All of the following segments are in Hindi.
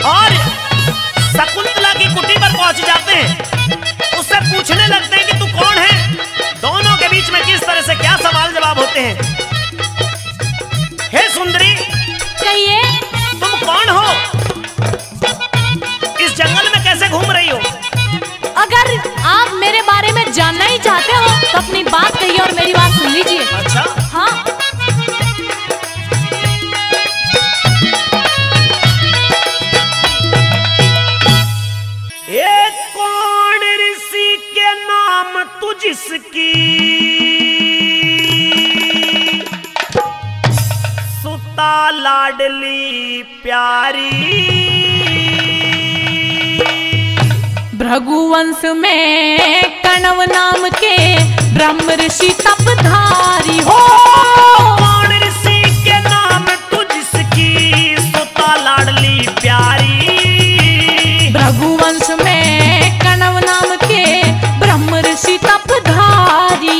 और शकुंतला की कुटी पर पहुंच जाते हैं। उससे पूछने लगते हैं कि तू कौन है। दोनों के बीच में किस तरह से क्या सवाल जवाब होते हैं। हे सुंदरी, कहिए तुम कौन हो? इस जंगल में कैसे घूम रही हो? अगर आप मेरे बारे में जानना ही चाहते हो तो अपनी बात कहिए और मेरी बात सुन लीजिए। अच्छा, हाँ, एक कौन ऋषि के नाम तू जिसकी सुता लाडली प्यारी। भृगुवंश में कण्व नाम के ब्रह्म ऋषि तपधारी हो। कौन ऋषि के नाम तू जिसकी सुता लाडली प्यारी। भृगुवंश में कण्व नाम के ब्रह्म ऋषि तपधारी।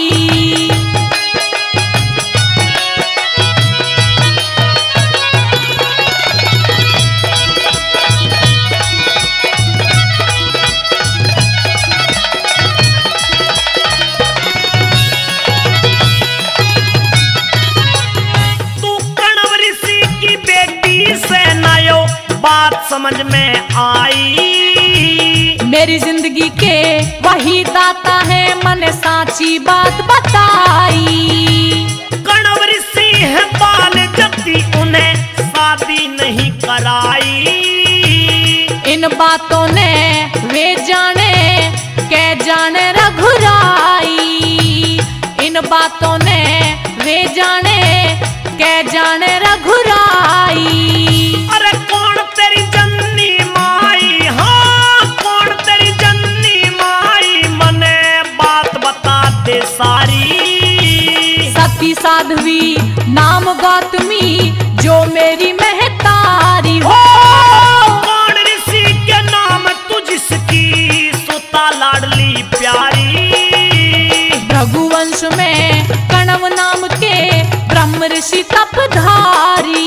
बात समझ में आई। मेरी जिंदगी के वही दाता है, मैंने साची बात बताई। कण्व ऋषि है बाल जति, उन्हें शादी नहीं कराई। इन बातों ने वे जाने कै जाने रघुराई। इन बातों ने वे जाने कै जाने रघुराई। अरे कौन तेरी जननी माई, हाँ कौन तेरी जननी माई, मने बात बता दे सारी। सती साध्वी नाम गौतमी जो मेरी महतारी हो। कौन ऋषि के नाम तू जिसकी सुता लाडली प्यारी। भृगुवंश में कण्व नाम के ब्रह्म ऋषि तपधारी।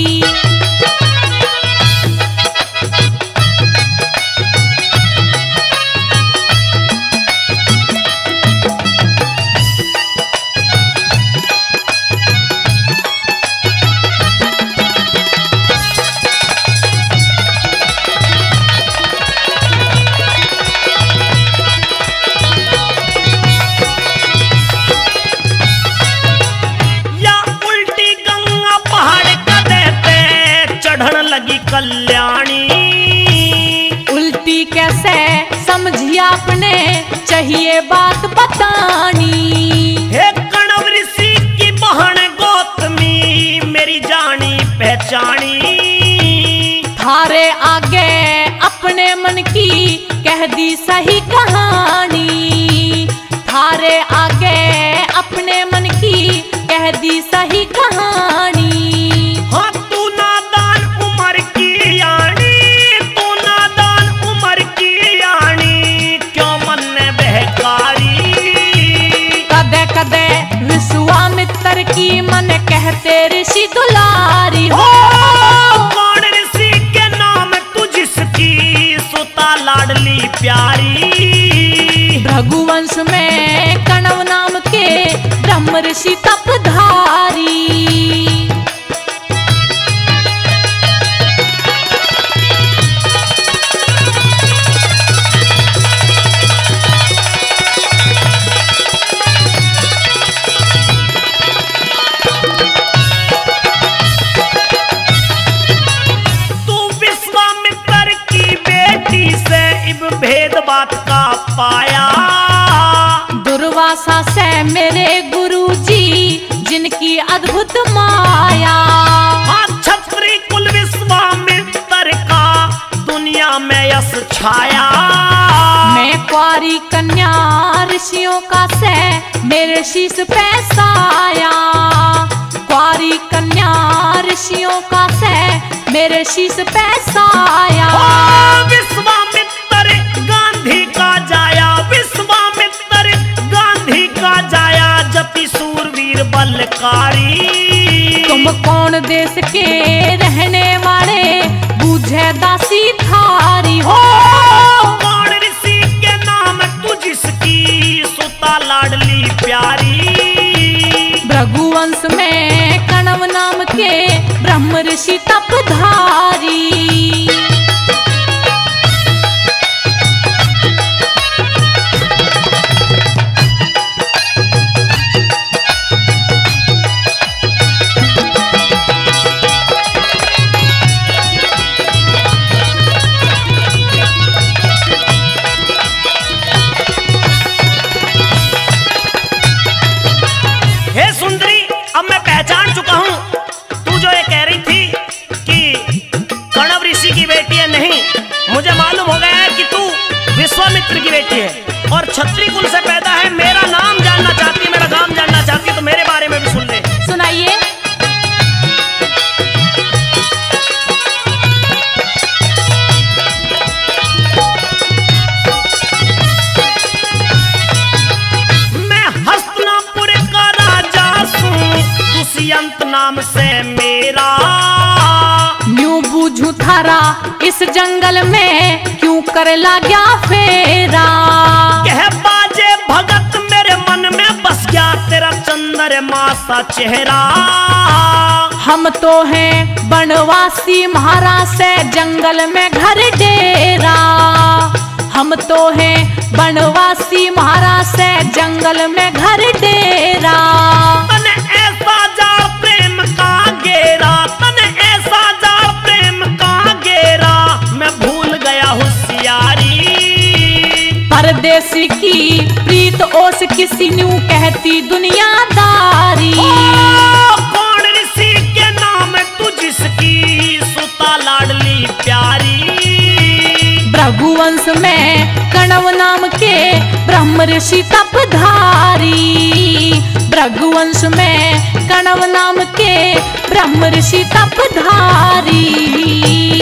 कल्याणी उल्टी कैसे समझी आपने, चाहिए बात बतानी। हे कण्व ऋषि की बहन गौतमी, मेरी जानी पहचानी। थारे आगे अपने मन की कह दी सही कहानी। थारे आगे अपने मन की कह दी सही कहानी। हाँ तू नादान उम्र की यानी, तू नादान उम्र की यानी, क्यों मन ने बहकारी। कदे कदे विश्वामित्र की मन कहते ऋषि दुलारी हो। कौन ऋषि के नाम तू जिसकी सुता लाडली प्यारी। भृगुवंश में कण्व नाम के ब्रह्म ऋषि तपधारी। भेद बात का पाया। दुर्वासा से मेरे गुरुजी जिनकी अद्भुत माया। क्षत्रिय कुल विश्वामित्र का दुनिया में यश छाया। मैं कुंवारी कन्या ऋषियों का से मेरे शीश पे साया। कुंवारी कन्या ऋषियों का से मेरे शीश पे साया। विश्वामित्र गांधी का जाया, विश्वामित्र गांधी का जाया, जति सूरवीर बलकारी। तुम कौन देश के रहने वाले, बूझे दासी थारी हो। कौन ऋषि के नाम तू जिसकी सुता लाडली प्यारी। भृगुवंश में कणव नाम के ब्रह्म ऋषि तपधारी। हे सुंदरी, अब मैं पहचान चुका हूँ तू जो ये कह रही थी कि कणव ऋषि की बेटी है। नहीं, मुझे मालूम हो गया है कि तू विश्वामित्र की बेटी है और क्षत्रिय कुल से पैदा है। मेरा नाम जानना चाहती है, मेरा नाम जानना चाहती है, तो मेरे बारे में भी सुन ले। सुनाइए। मैं हस्तिनापुर का राजा हूँ, दुष्यंत नाम से मेरा। न्यू बूझू थारा इस जंगल में क्यों कर लाग्या फेरा। कह बाजे भगत मेरे मन में बस गया तेरा चंद्रमा सा चेहरा। हम तो हैं बनवासी महाराज से जंगल में घर डेरा। हम तो हैं बनवासी महाराज से जंगल में घर डेरा। तने ऐसा जाड़ प्रेम का गेरा, तने ऐसा जाड़ प्रेम का गेरा, मैं भूल गया होशियारी। परदेसी की प्रीत ओस किसी न्यू कहती दुनियादारी। कौन ऋषि के नाम तू जिसकी सुता लाडली प्यारी। भृगुवंश में कणव नाम के ब्रह्म ऋषि तपधारी। भृगुवंश में कणव नाम के ब्रह्म ऋषि तपधारी।